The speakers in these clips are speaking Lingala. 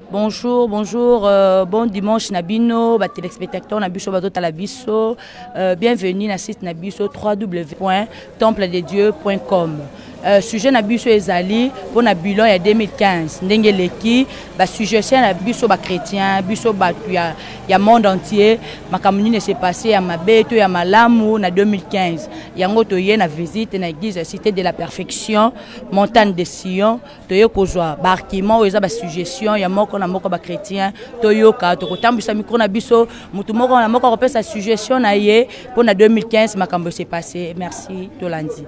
Bonjour, bon dimanche Nabino, téléspectateurs Nabiso Bazota Labiso, bienvenue dans le site Nabiso www.templededieu.com. Sujet Nabiso Ezali pour na bilan en 2015. Ndenge leki ba suggestion Nabiso ba chrétien, biso ba ya monde entier, makamuni ne s'est passé à Mabeto ya Malamu na 2015. Yango toye na visite na église Cité de la Perfection, montagne de Sion, toye kozwa ba argument eza ba suggestion ya moko na moko ba chrétien, toyo ka to kotambisa micro na biso, mutu moko na moko repère sa suggestion na ye pour na 2015 makambo s'est passé. Merci Tolandi.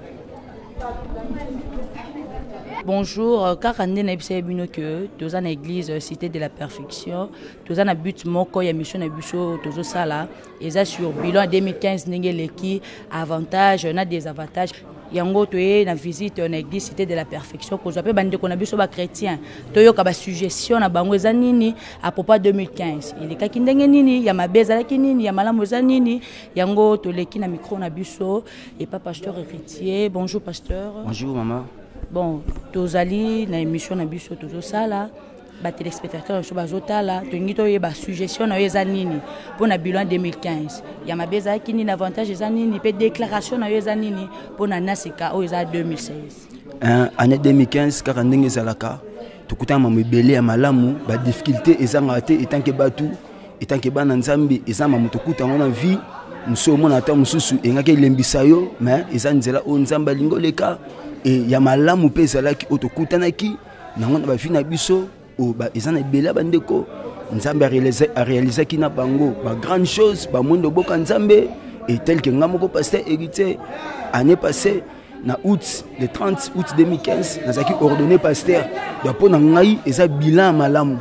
Bonjour, car on est que tous en église Cité de la Perfection, tous en but moko ya mission na biso tozo sala et ça sur bilan 2015 n'engeleki avantage na désavantages yango toye na visite en église Cité de la Perfection ko zape bande ko na biso ba chrétien toyo ka ba suggestion na bango za nini à propos 2015 il ka kindenge nini ya mabeza la kinini ya malamu za nini yango toleki na micro na biso et pas pasteur héritier. Bonjour pasteur. Bonjour maman. Bon, tozali na émission na biso tozo sala ba téléspectateurs so bazotala tongi to yeba suggestion na yeza nini pour na bilan 2015 ya mabeza kini na avantage za nini pe déclaration na yeza nini pour na nasika o yeza 2016 année 2015 car ndenge zalaka tukuta mamebele ya malamu ba difficulté ezanga te etanke batu etanke bana nzambi ezama mutukuta ngona vie muso mona ta mususu engake lembisa yo mais ezanzela o nzamba lingoleka et ya malamu pe ezalaki otokutanaki nango na bafina biso o ba ezana bela bandeko nzambe a réalisé ki na bango ba grande chose ba mondo boka nzambe et tel que ngamoko pasteur héritier année passée na août le 30 août 2015 nazaki ordonné pasteur donc pona ngai eza bilan malamu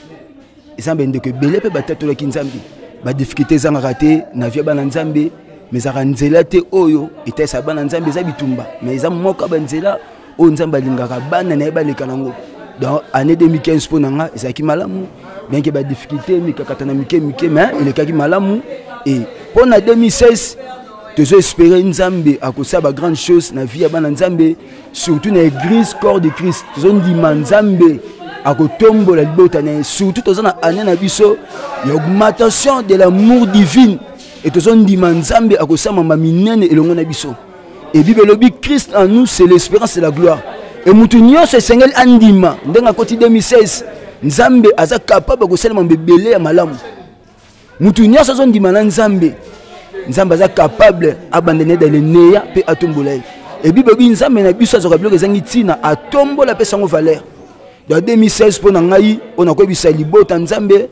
ezambe ndeko bele pe batatolaki nzambe ba difficulté zanga raté na via bana nzambe mais ça ranzela te oyo était sa bana nzambe za bitumba mais za moka banzela o nzamba lingaka bana na eba lekanango dans année 2015 pour nanga ezaki malamu bien que ba difficulté mikakatana mike mais il est malamu et pour na 2016 tu espérer nzambe akosa ba grande chose na vie ya bana nzambe surtout na église corps de Christ tu ndima nzambe akotombola libota na surtout to na année na biso l'augmentation de l'amour divin et tous on dit manzambe à cause ma minene et le monde abisso et Bible lobi Christ en nous c'est l'espérance et la gloire et mutunyo ce Seigneur andima ndenga koti 2016 nzambe aza capable de seulement bebele ya malamu mutunyo ce son ndima nzambe nzambe aza capable abandonner dans le neya pe atombola et Bible lobi nzambe na biso azo kabilo ezangi tina atombola pe sango valeur dans 2016 pour ngai on a ko bisa libota nzambe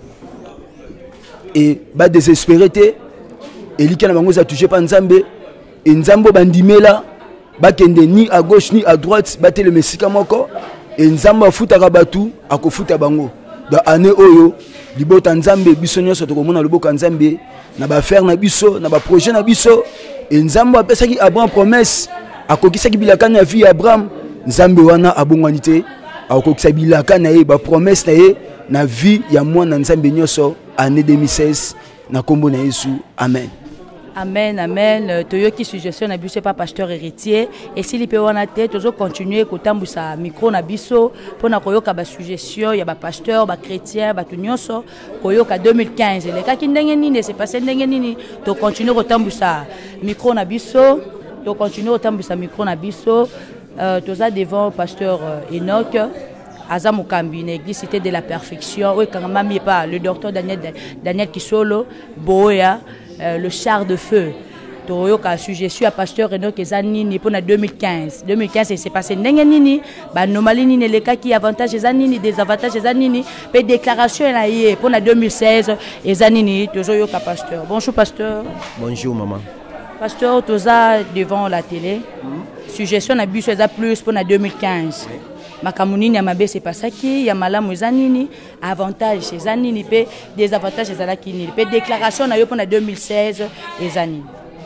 et ba désespérité et li kana bango za touché pa nzambe et nzambo bandimela bakende ni à gauche ni à droite batele mesika moko et nzambo afutaka batu akofuta bango dans année oyo libota nzambe biso nyonso tokomona loboka nzambe na ba faire na biso na ba projet na biso et nzambo apesaki Abraham promesse akokisaki bilaka na vie Abraham nzambe wana abongwani te akokisa bilaka na ye ba promesse na ye na vie ya mwana nzambe nyonso année 2016 na kombo na Yesu amen. Amen, amen. Toyoki suggestion na biso pas pasteur héritier et s'il peut wana tête toujours continuer kotambusa micro na biso pour na koyoka ba suggestion ya ba pasteur ba chrétien ba tunyonso koyoka 2015 le ka kindenge nini c'est passé ndenge nini to continuer kotambusa micro na biso to continuer kotambusa micro na biso toza devant pasteur Enoch Aza Mukambi, une église Cité de la Perfection, oui, quand même, pas le docteur Daniel Kisolo, Boya, le char de feu. Toyo ka suggestion à pasteur Enoch Ezanini pour 2015. 2015 c'est passé nini, ba normalini ne le cas qui avantage Ezanini, des avantages Ezanini, pe déclaration là pour 2016 Ezanini, toyo ka pasteur. Bonjour pasteur. Bonjour maman. Pasteur toza devant la télé. Suggestion na biso eza plus pour 2015. Makamunini ya mabe c'est pas ça qui ya malamu ezanini avantage ezanini pe des avantages ezalakini pe déclaration na yo pour 2016 ezanini.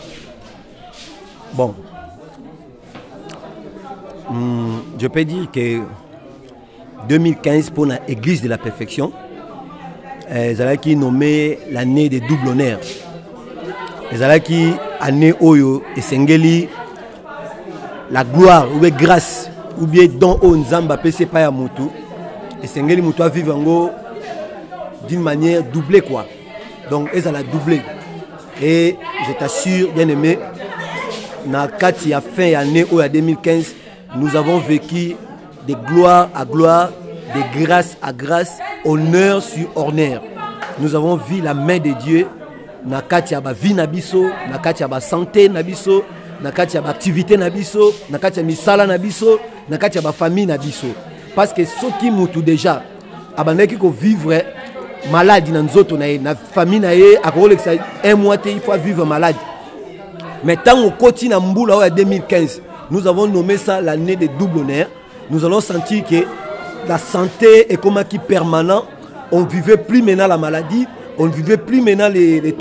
Bon, je peux dire que 2015 pour l'église de la perfection, ezalaki nommé l'année des doubles honneurs. Ezalaki année oyo esengeli la gloire ou la grâce ou bien don o nzamba pese pa ya mutu esengeli mutu a vivre ngo d'une manière doublée quoi. Donc ils ont doublé. Et je t'assure, bien aimé, dans la fin d'année 2015, nous avons vécu de gloire à gloire, de grâce à grâce, honneur sur honneur. Nous avons vu la main de Dieu dans la vie nabiso, dans la santé nabiso, dans la activité nabiso, dans la misala nabiso, dans la famille nabiso. Parce que ceux qui moutent déjà, abandonnent qui vivre malade dans la famille un mois il faut vivre malade. Mais tant au quotidien en 2015, nous avons nommé ça l'année de double honneur. Nous allons sentir que la santé est comme un qui permanent. On ne vivait plus maintenant la maladie, on ne vivait plus maintenant les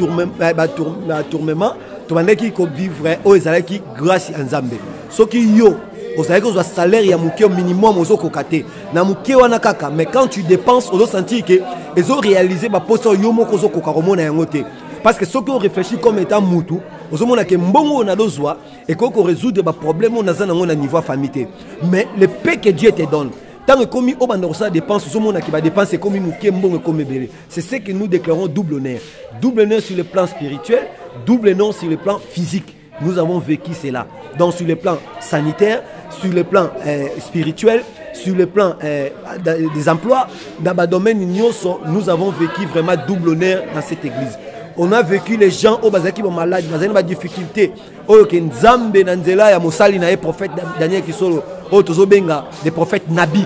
tourments. Tout qui vivre qui grâce à Nzambe. Ce qui yo, vous savez que le salaire est au minimum aux kokate. Na muke wana kaka, mais quand tu dépenses, on doit sentir que ils ont réalisé ma poste yomo kozo kokaromo na yangote. Parce que ceux qui ont réfléchi comme étant moutou, vous avez que mbongo na dozwa et qu'on résoudre des problèmes on a un niveau famille. Mais le paix que Dieu te donne. Tant que comme au bandorsa dépense, ce monde qui va dépenser comme muke mbongo comme belé. C'est ce que nous déclarons double honneur. Double honneur sur le plan spirituel, double honneur sur le plan physique. Nous avons vécu cela. Donc sur le plan sanitaire, sur le plan spirituel, sur le plan des emplois, dans le domaine nous avons vécu vraiment double honneur dans cette église. On a vécu les gens au bazaki sont malades, ils ont des difficultés. Oh que Nzambe nanzela ya mosali na prophète Daniel Kisolo, oh tozo benga des prophètes Nabi.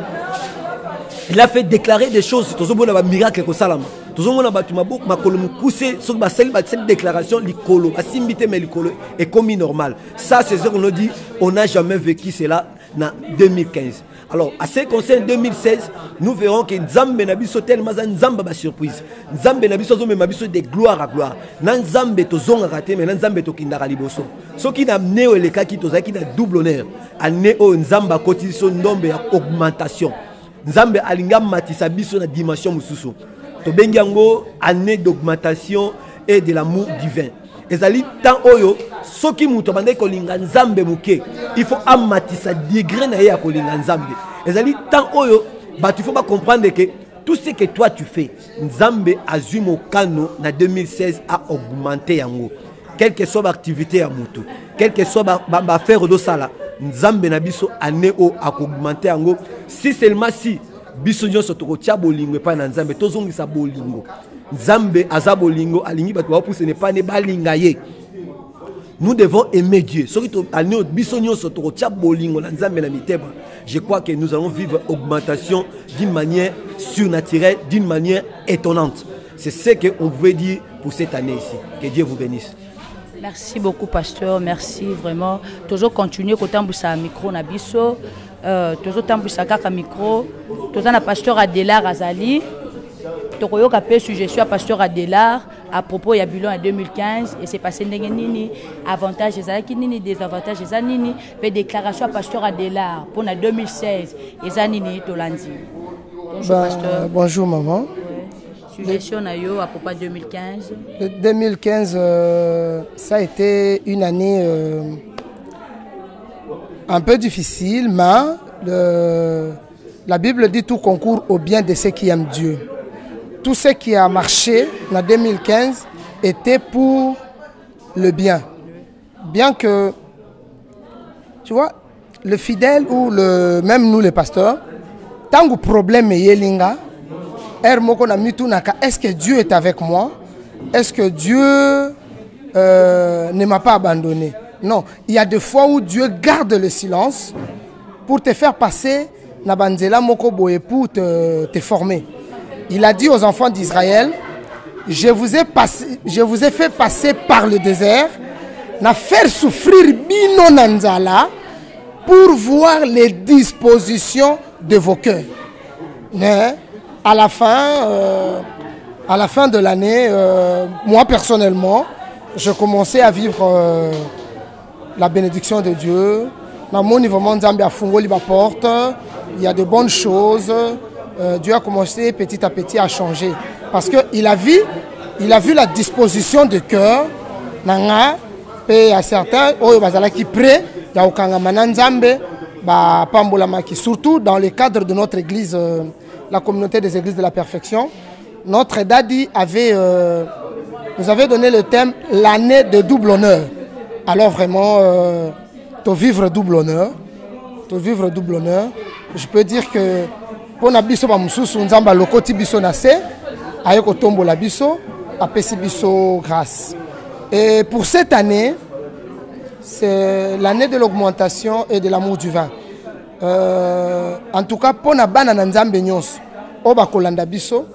Il a fait déclarer des choses, tozo bona ba miracle ko salama. Tozo mona batu mabok makolo mukuse so ba cette déclaration likolo, asimbité mais likolo est comme normal. Ça c'est ce qu'on nous dit, on n'a jamais vécu cela en 2015. Alors, à ce qui concerne 2016, nous verrons que Nzambe Nabiso tellement Nzambe ba surprise. Nzambe Nabiso zo memabiso de gloire à gloire. Nzambe to zonga raté mais Nzambe to kindara liboso. Ce qui n'a amené le cas qui tozaki na double honneur. Ane o Nzamba cotisation nombre ya augmentation. Nzambe alinga matisa biso na dimension mususu. To bengango année d'augmentation et de l'amour divin. Ezali tant oyo soki muto bande ko linga Nzambe muke il faut amatisa degré na ya ko linga Nzambe. Ezali tant oyo ba tu faut pas comprendre que tout ce que toi tu fais Nzambe azumo kano na 2016 a augmenté yango. Quelle que soit l'activité ya muto, quel que soit ba faire do sala Nzambe na biso année o a augmenté yango si seulement si biso nyonso to ko tia bolingo pa na Nzambe tozongisa bolingo. Nzambe aza bolingo alingi bato ba pousse ne pas ne balinga ye. Nous devons aimer Dieu. Je crois que nous allons vivre augmentation d'une manière surnaturelle, d'une manière étonnante. C'est ce qu'on veut dire pour cette année ici. Que Dieu vous bénisse. Merci beaucoup, pasteur. Merci vraiment. Toujours continuer côté un micro na biso. Toujours tambusa kaka micro. Toujours na pasteur Adelar Azali. Tokoyoka pe suggestion à pasteur Adelar à propos ya bilan en 2015 et c'est passé nini avantages ezalaki nini désavantages ezanini pe déclaration à pasteur Adelar pour na 2016 ezanini tolandi. Bonjour pasteur. Bonjour maman. Ouais. Suggestion na yo à propos de 2015. 2015 ça a été une année un peu difficile mais la Bible dit tout concourt au bien de ceux qui aiment Dieu. Tout ce qui a marché en 2015 était pour le bien. Bien que, tu vois, le fidèle ou même nous les pasteurs, tant que problème est yelinga, est-ce que Dieu est avec moi? Est-ce que Dieu ne m'a pas abandonné? Non, il y a des fois où Dieu garde le silence pour te faire passer na banzela moko boye pour te former. Il a dit aux enfants d'Israël, je vous ai fait passer par le désert, na faire souffrir bino nanzala pour voir les dispositions de vos cœurs. Mais à la fin de l'année, moi personnellement, je commençais à vivre la bénédiction de Dieu. Dans mon niveau, Nzambe a fungoli ma porte, il y a de bonnes choses. Dieu a commencé petit à petit à changer. Parce qu'il a vu la disposition de cœur. Et à certains, qui prient, surtout dans le cadre de notre église, la communauté des églises de la perfection. notre daddy nous avait donné le thème l'année de double honneur. Alors vraiment, to vivre double honneur. Je peux dire que pour na biso ba mususu nzamba lokoti biso na se aye ko tombola biso apesi biso grâce. Et pour cette année, c'est l'année de l'augmentation et de l'amour du vin. En tout cas, pour na bana na nzambe nyonso o ba kolanda biso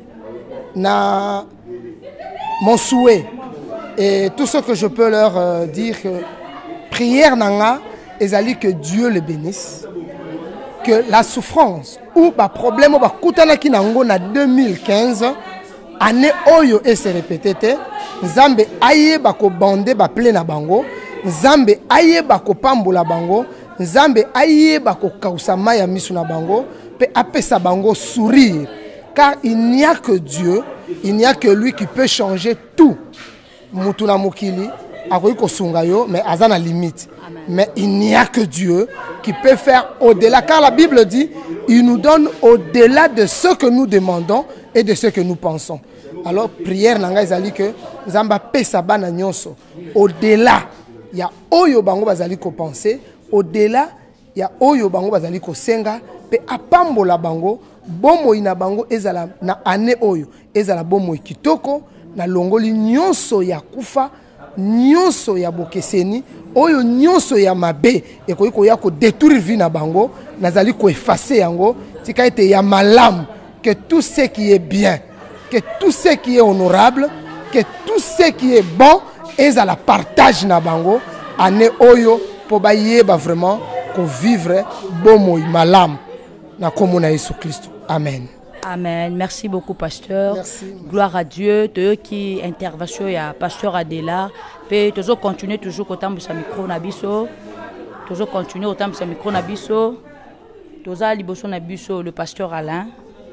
na mon souhait et tout ce que je peux leur dire, prière nanga ezali que Dieu le bénisse, que la souffrance ou ba problème ba kutana ki nango na 2015 année oyo et se répéter nzambe aye ba ko bande ba plein bango, nzambe aye ba ko pambola bango, nzambe aye ba ko kausa maya misu na bango pe apesa bango sourire, car il n'y a que Dieu, il n'y a que lui qui peut changer tout. Mutuna mokili akoyi kosunga yo mais azana limite. Mais il n'y a que Dieu qui peut faire au-delà, car la Bible dit il nous donne au-delà de ce que nous demandons et de ce que nous pensons. Alors prière nanga ezali que nzamba pesa bana nyonso au-delà ya oyo bango bazali ko penser, au-delà ya oyo bango bazali ko senga pe apambola bango bomo ina bango ezala na année oyo ezala bomo kitoko na longoli nyonso ya kufa, nyonso ya bokeseni oyo nyonso ya mabe ekoyi koya ko détruire vie na bango nazali ko effacer yango tika ete ya malamu, que tout ce qui est bien, que tout ce qui est honorable, que tout ce qui est bon ezala partage na bango année oyo po ba yeba vraiment ko vivre bomo malamu na komona Yesu Christ. Amen. Amen. Merci beaucoup, pasteur. Merci. Gloire à Dieu. De qui intervention il y a pasteur Adela. Puis toujours continuer toujours au temps de sa micro nabiso. Toujours continuer au temps de sa micro nabiso. Toujours liboso nabiso le pasteur Alain.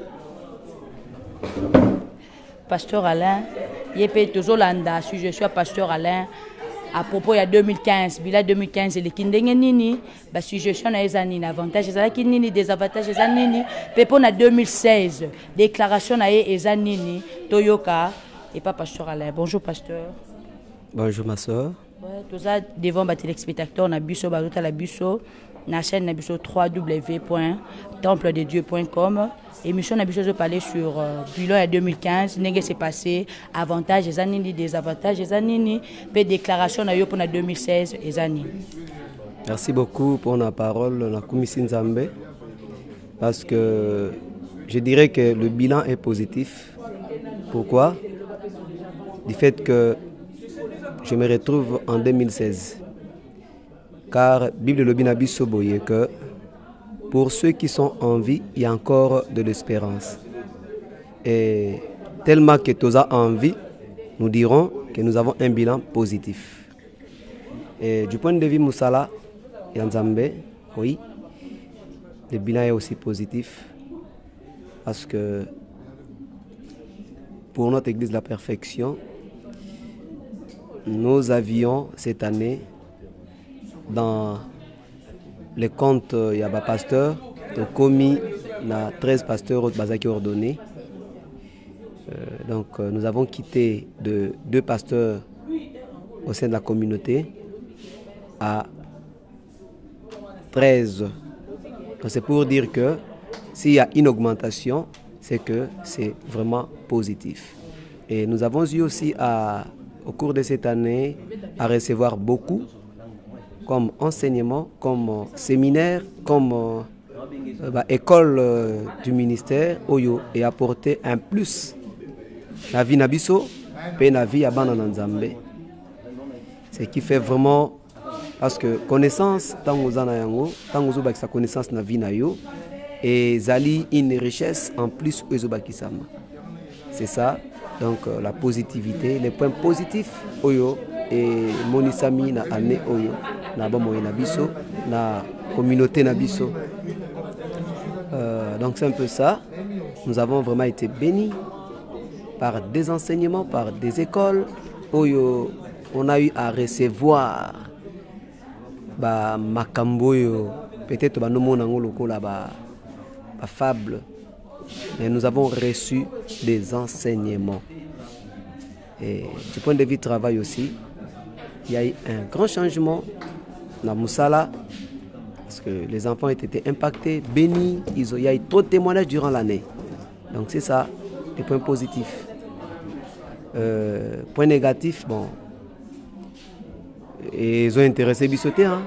Pasteur Alain. Il peut toujours landa. Si je suis pasteur Alain. À propos, il y a 2015, bilan 2015, les kindenge nini, bah suggestion na ezanini, avantage ezalaki nini, désavantage ezanini, pepo na 2016, déclaration na ezanini, Toyoka et pas pasteur Alain. Bonjour pasteur. Bonjour ma soeur. Ouais, tout ça devant les téléspectateurs, na biso, bah tout à la biso, na chaîne na biso www.templededieu.com. Émission na biso je parlais sur bilan 2015, n'enge s'est passé, avantages ezanini, désavantages ezanini, pe déclaration na yo pour 2016 ezanini. Merci beaucoup pour la parole na Kumisi Nzambe, parce que je dirais que le bilan est positif. Pourquoi? Du fait que je me retrouve en 2016. Car Bible le binabi soboye que pour ceux qui sont en vie, il y a encore de l'espérance. Et tellement que tous a envie, nous dirons que nous avons un bilan positif. Et du point de vue Moussala et Nzambe, oui, le bilan est aussi positif. Parce que pour notre Église de la Perfection, nous avions cette année dans les comptes, il y a des pasteurs, commis, il y a 13 pasteurs qui ont ordonné. Donc nous avons quitté de 2 pasteurs au sein de la communauté à 13. C'est pour dire que s'il y a une augmentation, c'est que c'est vraiment positif. Et nous avons eu aussi au cours de cette année à recevoir beaucoup comme enseignement, comme séminaire, comme école du ministère, Oyo, et apporter un plus la vie nabiso, et la vie à Banananzambe. Ce qui fait vraiment, parce que connaissance, tant que vous avez sa connaissance na vie na yo, et zali une richesse en plus ezobakisama. C'est ça, donc la positivité, les points positifs, Oyo, et monisami na année Oyo. Na bomoye na biso na communauté na biso. Donc c'est un peu ça. Nous avons vraiment été bénis par des enseignements, par des écoles où on a eu à recevoir makambo peut-être nous monango lokola ba fable mais nous avons reçu des enseignements. Et du point de vue travail aussi, il y a eu un grand changement dans Moussala, parce que les enfants ont été impactés, bénis, il y a eu trop de témoignages durant l'année. Donc c'est ça, les points positifs. Point négatif, bon, et ils ont intéressé Bissoté, hein.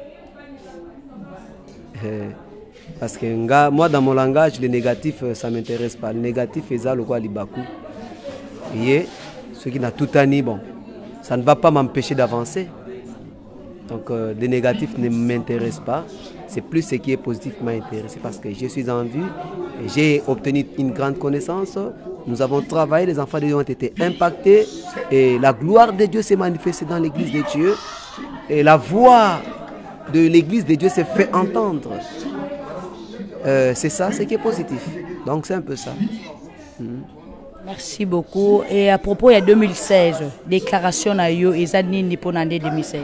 Parce que moi dans mon langage, le négatif ça ne m'intéresse pas. Le négatif c'est ça, le quoi libaku. Et ce qui n'a tout année, bon, ça ne va pas m'empêcher d'avancer. Donc le négatif ne m'intéresse pas. C'est plus ce qui est positif qui m'a intéressé parce que je suis en vue, j'ai obtenu une grande connaissance. Nous avons travaillé, les enfants de Dieu ont été impactés et la gloire de Dieu s'est manifestée dans l'église de Dieu et la voix de l'église de Dieu s'est fait entendre. C'est ça, ce qui est positif. Donc c'est un peu ça. Merci beaucoup. Et à propos, il y a 2016, déclaration à Yo et Zanini pour l'année 2016.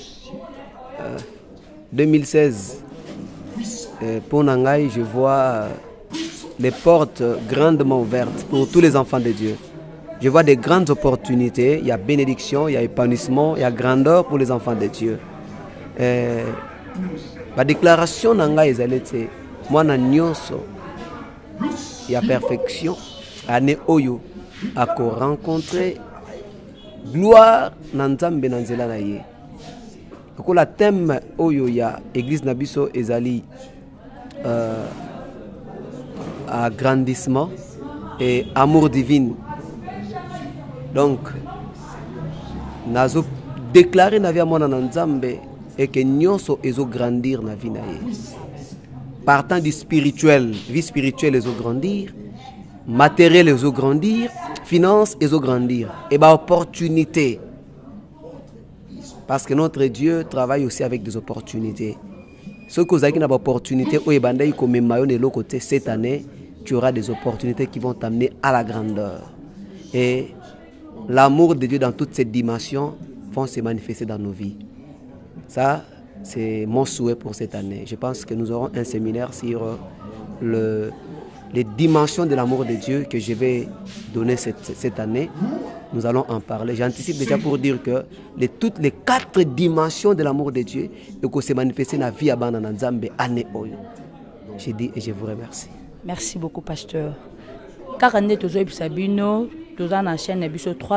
2016, pour Nangaï, je vois les portes grandement ouvertes pour tous les enfants de Dieu. Je vois des grandes opportunités. Il y a bénédiction, il y a épanouissement, il y a grandeur pour les enfants de Dieu. La déclaration Nangaï, c'est moi, Nyonso, il y a perfection. Année Oyo, à rencontrer gloire Nanzambe Nanzela Naye. Donc, le thème Oyo, il y a Église Nabiso Ezali agrandissement et amour divin. Donc, nazo déclaré na via mona Nanzambe et que Nyonso ezo grandir na vie naye. Partant du spirituel, vie spirituelle ezo grandir. Matériel et grandir, finance et grandir, et bien opportunité. Parce que notre Dieu travaille aussi avec des opportunités. Ceux qui ont une opportunité, cette année, tu auras des opportunités qui vont t'amener à la grandeur. Et l'amour de Dieu dans toutes ces dimensions vont se manifester dans nos vies. Ça, c'est mon souhait pour cette année. Je pense que nous aurons un séminaire sur les dimensions de l'amour de Dieu que je vais donner cette année. Nous allons en parler. J'anticipe déjà pour dire que toutes les 4 dimensions de l'amour de Dieu que se manifester dans la vie à Banananzambe année Oyo. Je dis et je vous remercie. Merci beaucoup, pasteur. Car on est toujours Sabino, toujours dans la chaîne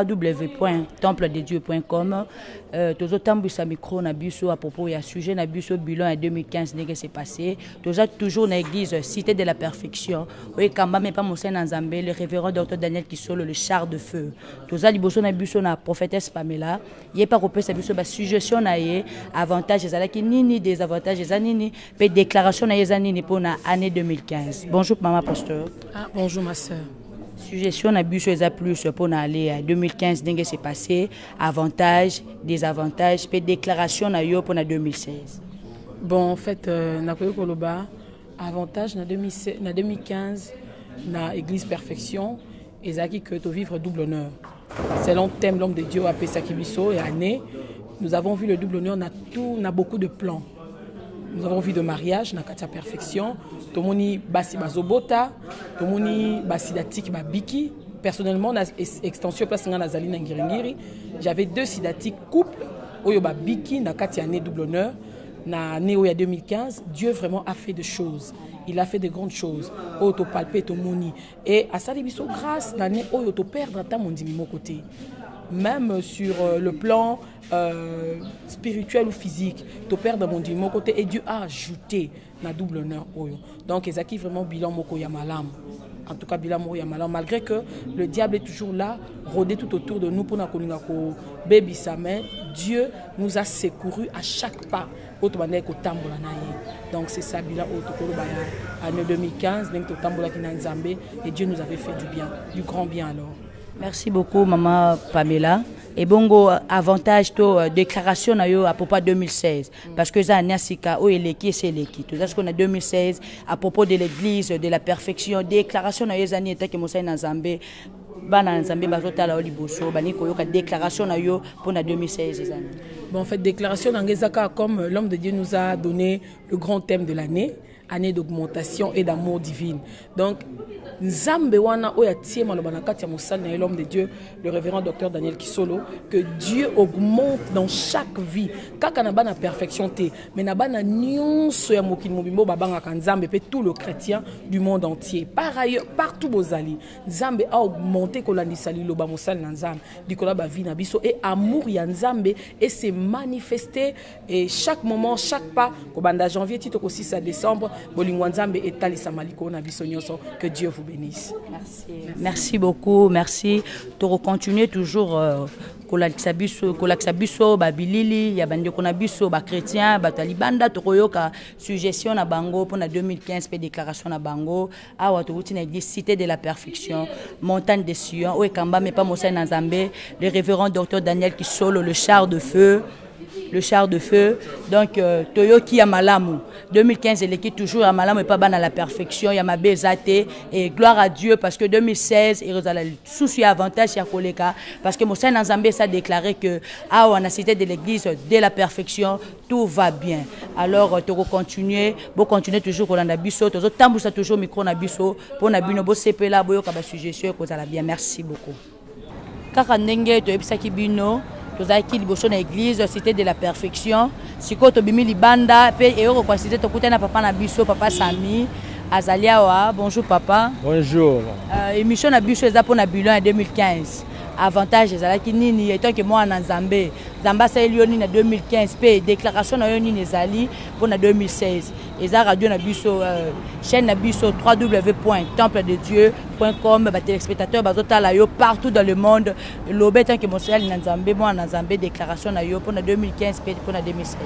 www.templededieu.com. Toujours tambu sa micro na biso à propos ya sujet na biso bilan en 2015 n'est-ce que c'est passé. Toujours dans l'église Cité de la Perfection. Oui, kamba mais pas Moussa Nzambe, le révérend docteur Daniel Kisolo, le char de feu. Toujours liboso na biso na prophétesse Pamela. Yé pas repé sa biso ba suggestion na yé avantages ezalaki nini des avantages ezanini pe déclaration na ezanini pour na année 2015. Bonjour maman pasteur. Ah, bonjour ma sœur. Suggestion na biso eza plus pour aller à 2015 dingue c'est passé, avantages, désavantages, puis déclaration na yo pour na 2016. Bon en fait na koyo koloba avantage na 2015 na église perfection ezaki que to vivre double honneur. Selon thème l'homme de Dieu appelé Sakibiso et année, nous avons vu le double honneur na beaucoup de plans. Nous avons vu de mariage na katia perfection, tomoni basi bazobota, tomoni basi datiki babiki. Personnellement na extension place nga nazali na ngiringiri, j'avais 2 sidatiques couple oyo babiki na katia année double honneur na année oya 2015. Dieu vraiment a fait de choses. Il a fait de grandes choses. Oyo to palper to moni et à ça biso grâce l'année oyo to perdre ta mon dimi mon côté. Même sur le plan spirituel ou physique, tu perds dans mon Dieu, mon côté, et Dieu a ajouté na double honneur. Donc, Ezaki vraiment bilan moko yamalam. En tout cas, bilan moko yamalam. Malgré que le diable est toujours là, rôdé tout autour de nous pour na koningako baby samen, Dieu nous a secouru à chaque pas. Donc, c'est ça bilan année 2015, et Dieu nous avait fait du bien, du grand bien alors. Merci beaucoup, maman Pamela. Et bongo avantage to déclaration na yo à propos de 2016 parce que ça nyasika o eleki c'est eleki. Tout ça ce qu'on a 2016 à propos de l'église de la perfection, déclaration na yo zani eta ke Moussa Nzambe bana Nzambe bazotala o liboso bani ko yoka déclaration na yo pour na 2016 zani. Bon en fait déclaration na ngezaka comme l'homme de Dieu nous a donné le grand thème de l'année. année d'augmentation et d'amour divine. Donc, Nzambe wana oya tie maloba na kati ya mosali na l'homme de Dieu, le révérend docteur Daniel Kisolo, que Dieu augmente dans chaque vie. Kaka na ba na perfection te, mais na ba na nyonso ya mokili mobimbo babanga ka Nzambe pe tout le chrétien du monde entier. Par ailleurs, partout bozali, Nzambe a augmenté kolandisa liloba mosali na Nzambe, dikola ba vie na biso et amour ya Nzambe et se manifester et chaque moment, chaque pas ko banda janvier tito ko 6 à décembre, bolingwa Nzambe etalisa maliko na biso nyonso. Que Dieu vous bénisse. Merci. Merci beaucoup, merci. Tu continuer toujours kolaksabiso babilili ya bande konabiso ba chrétien ba talibanda to koyoka suggestion na bango pour na 2015 pe déclaration na bango awa to uti na église cité de la perfection montagne de Sion o ekamba mais pas Mosai na Nzambe le révérend docteur Daniel Kisolo le char de feu. Le char de feu, donc Toyoki Yamalamu 2015 elle est toujours à Malamu et pas ban à la perfection Yamabe Zate et gloire à Dieu parce que 2016 il y a le souci avantage à Koleka parce que Moussa Nzambe ça a déclaré que ah on a cité de l'église dès la perfection tout va bien. Alors tu continuer, bon continuer toujours Kolanda biso, tu tambousa toujours micro na biso pour na bino bo sepela boyo ka ba suggestion ko za bien. Merci beaucoup. Kaka ndenge to ebisaki bino tous qui liboso na église cité de la perfection siko to bimi libanda pe e oko kwa cité to kutana papa na biso papa Sami Azaliawa. Bonjour papa. Bonjour. Émission na biso eza pona bilan en 2015 avantage ezalaki nini étant que moi na Nzambe Nzamba sa elioni na 2015 pe déclaration na yoni nezali pona 2016 eza radio na biso chaîne na biso www.templededieu.com ba téléspectateurs bazotala yo partout dans le monde lobe tant que mosali na Nzambe moi na Nzambe déclaration na yo pona 2015 pe pona 2016.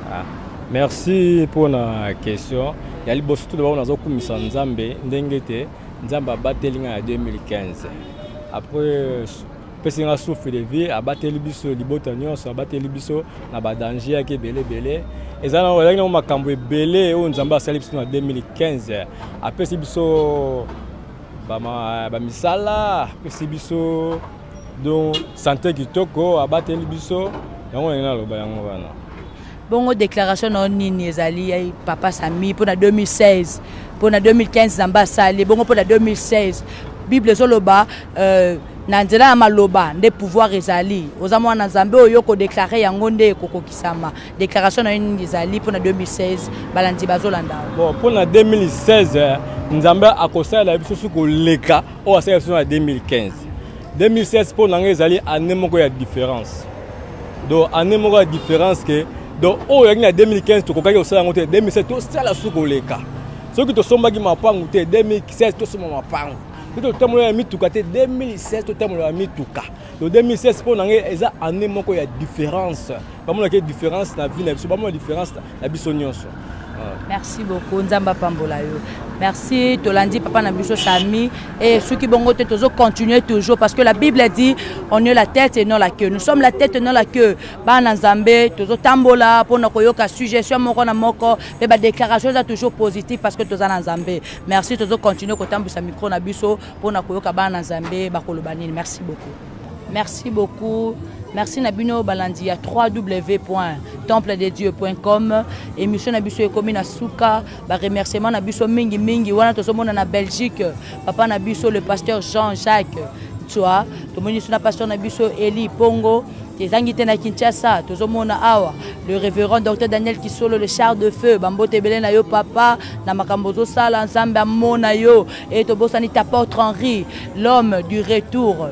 Merci pour la question. Ya liboso tout d'abord nazo kumisa Nzambe ndenge te Nzamba batelinga en 2015. Après pesinga souffle de vie abateli biso libota nyonso abateli biso na ba danger ya ke belé ezana wala na makambo ebele o Nzamba asali biso na 2015 apesi biso ba misala apesi biso donc santé kitoko abateli biso yango na loba yango wana. Bongo déclaration non nini ezali papa Sami pour na 2016 pour na 2015 Nzamba sali bongo pour na 2016 Bible zoloba nanzela ya maloba nde pouvoir ezali ozamwa na Nzambe oyo ko déclarer yango nde kokokisama déclaration na nini ezali pour na 2016 balandi bazolanda. Bon pour na 2016 Nzambe akosala biso suko leka o asala biso na 2015 2016 pour nanga ezali année moko ya différence donc année moko ya différence que donc o yangi na 2015 to kokaki osala ngote 2017 to sala suko leka soki to sombaki mapangu te 2016 to soma mapangu tout temps la mituka te 2016 tout temps la mituka le 2016 pour nanga eza année moko ya différence pas mon différence na vie na biso pas mon différence na biso nyonso. Merci beaucoup Nzamba pambola yo. Merci Tolandi papa na biso Sami et ceux qui bongo te tozo continuer toujours parce que la Bible dit on est la tête et non la queue. Nous sommes la tête et non la queue. Ba na Nzambe tozo tambola pour na koyoka suggestion moko na moko mais ba déclaration est toujours positive parce que toza na Nzambe. Merci tozo continuer ko tambusa micro na biso pour na koyoka ba na Nzambe ba kolobanini. Merci beaucoup. Merci beaucoup. Merci Nabino Balandi à www.templededieu.com. Émission Nabiso Ekomi na Souka. Ba remerciement Nabiso mingi mingi. Wana tozomona na Belgique. Papa Nabiso le pasteur Jean-Jacques. Toi, tomoni suna pasteur Nabiso Eli Pongo. Tezangite na Kinshasa, tozomona awa le révérend docteur Daniel Kisolo le char de feu bambote belé na yo papa na makambozo sala Nzambe amona yo et tobosani t'apôtre Henri l'homme du retour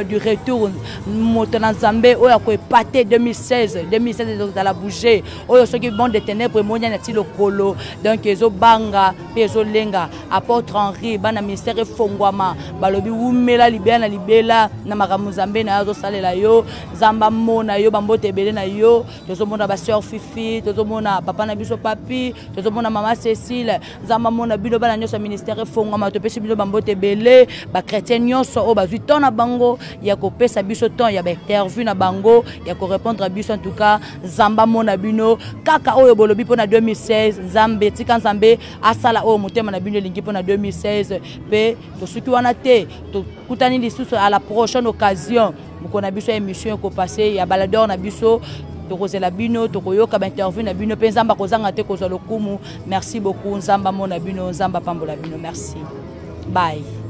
motana Nzambe oya ko epaté 2016 dans la bouger oyo soki bon de ténèbres monia na ti lokolo donc ezo banga pe ezo lenga apôtre Henri bana ministère efongwama balobi umela libela na makambo Nzambe na azo salela yo Nzamba mona yo bambote belé na yo tozomona ba sœur Fifi tozomona papa na biso papi tozomona mama Cécile Nzamba mona bino bana nyonso ministère efongwama topesi bino bambote belé ba chrétien nyonso o bazwi ton na bango ya ko pesa biso ton ya ba interview na bango ya ko répondre à biso en tout cas Nzamba mona bino kaka oyo bolobi pona 2016 Nzambe tika Nzambe asala o motema na bino lingi pona 2016 pe to suki wana te to kutani lisusu à la prochaine occasion mukona biso émission ko passer ya baladeur na biso tokozela bino tokoyoka ba interview na bino pe nzamba kozanga te kozwa lokumu. Merci beaucoup nzamba mona bino nzamba pambola bino. Merci. Bye.